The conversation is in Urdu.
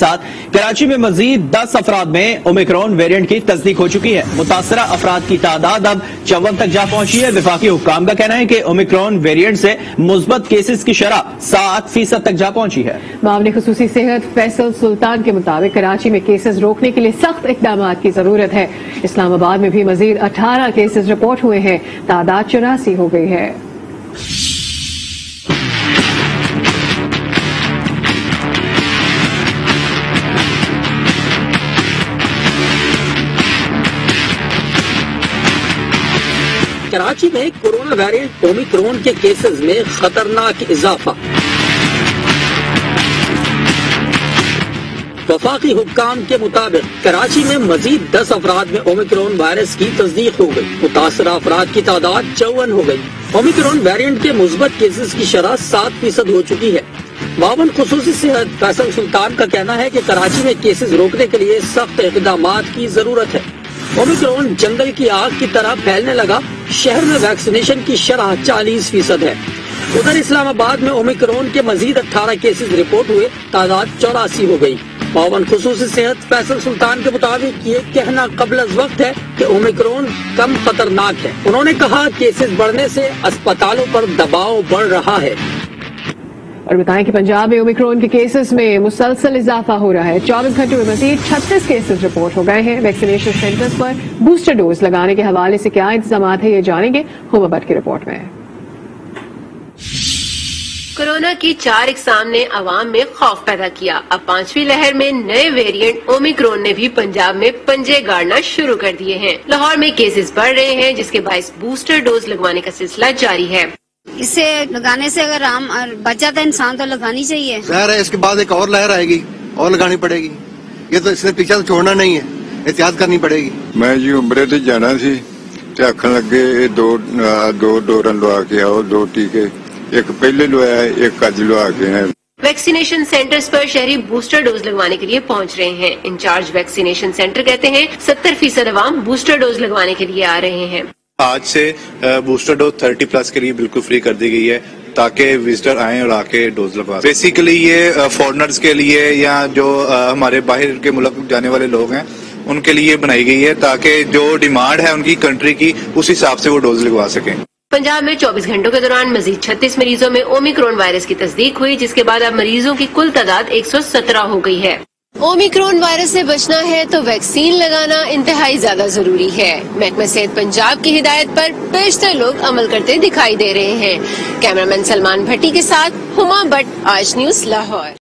ساتھ کراچی میں مزید 10 افراد میں اومیکرون ویریئنٹ کی تصدیق ہو چکی ہے۔ متاثرہ افراد کی تعداد اب 54 تک جا پہنچی ہے۔ وفاقی حکام کا کہنا ہے کہ اومیکرون ویریئنٹ سے مثبت کیسز کی شرح 7% تک جا پہنچی ہے۔ معاون خصوصی صحت فیصل سلطان کے مطابق کراچی میں کیسز روکنے کے لیے سخت اقدامات کی ضرورت ہے۔ اسلام آباد میں بھی مزید 18 کیسز رپورٹ ہوئے ہیں، تعداد 84 ہو گئی ہے۔ کراچی میں کورونا ویریئنٹ اومیکرون کے کیسز میں خطرناک اضافہ۔ وفاقی حکام کے مطابق کراچی میں مزید 10 افراد میں اومیکرون وائرس کی تصدیق ہو گئی۔ متاثرہ افراد کی تعداد 54 ہو گئی۔ اومیکرون ویریئنٹ کے مثبت کیسز کی شرح 7% ہو چکی ہے۔ معاون خصوصی صحت فیصل سلطان کا کہنا ہے کہ کراچی میں کیسز روکنے کے لیے سخت اقدامات کی ضرورت ہے۔ اومیکرون جنگل کی آگ کی طرح پھیلنے لگا، شہر میں ویکسینیشن کی شرح 40% ہے۔ ادھر اسلام آباد میں اومیکرون کے مزید 18 کیسز رپورٹ ہوئے، تعداد 84 ہو گئی۔ معاون خصوصی صحت فیصل سلطان کے مطابق یہ کہنا قبل از وقت ہے کہ اومیکرون کم خطرناک ہے۔ انہوں نے کہا کیسز بڑھنے سے اسپتالوں پر دباؤ بڑھ رہا ہے۔ اور بتائیں کہ پنجاب میں اومیکرون کے کیسز میں مسلسل اضافہ ہو رہا ہے۔ 24 گھنٹوں میں مزید 36 کیسز رپورٹ ہو گئے ہیں۔ ویکسینیشن سینٹرز پر بوسٹر ڈوز لگانے کے حوالے سے کیا انتظامات ہیں، یہ جانیں گے ہوما بٹ کی رپورٹ میں۔ کورونا کی 4 اقسام نے عوام میں خوف پیدا کیا۔ اب 5ویں لہر میں نئے ویریئنٹ اومیکرون نے بھی پنجاب میں پنجے گاڑنا شروع کر دیے ہیں۔ لاہور میں کیسز بڑھ رہے ہیں، جس کے باعث بوسٹر ڈوز لگوانے کا سلسلہ جاری ہے۔ اسے لگانے سے اگر ہم بچ جاتا ہے انسان تو لگانی چاہیے۔ ظاہر ہے اس کے بعد ایک اور لہر آئے گی اور لگانی پڑے گی، یہ تو اس نے پیچھے تو چھوڑنا نہیں ہے، احتیاط کرنی پڑے گی۔ میں جی عمرے تے جانا سی تے آکھن لگے دو ڈورن لوا کے آؤ، 2 ٹیکے، ایک پہلے لوایا ہے، ایک اج لوا کے ہیں۔ ویکسینیشن سینٹرز پر شہری بوسٹر ڈوز لگوانے کے لیے پہنچ رہے ہیں۔ انچارج ویکسینیشن سینٹر کہتے ہیں 70% عوام بوسٹر ڈوز لگوانے کے لیے آ رہے ہیں۔ آج سے بوسٹر ڈوز 30+ کے لیے بالکل فری کر دی گئی ہے تاکہ وزٹر آئیں اور آ کے ڈوز لگوا سکیں۔ بیسیکلی یہ فورنرز کے لیے یا جو ہمارے باہر کے ملک جانے والے لوگ ہیں ان کے لیے بنائی گئی ہے تاکہ جو ڈیمانڈ ہے ان کی کنٹری کی اس حساب سے وہ ڈوز لگوا سکیں۔ پنجاب میں 24 گھنٹوں کے دوران مزید 36 مریضوں میں اومیکرون وائرس کی تصدیق ہوئی، جس کے بعد اب مریضوں کی کل تعداد 117 ہو گئی ہے۔ اومیکرون وائرس سے بچنا ہے تو ویکسین لگانا انتہائی زیادہ ضروری ہے۔ محکمہ صحت پنجاب کی ہدایت پر بیشتر لوگ عمل کرتے دکھائی دے رہے ہیں۔ کیمرامین سلمان بھٹی کے ساتھ ہما بٹ، آج نیوز لاہور۔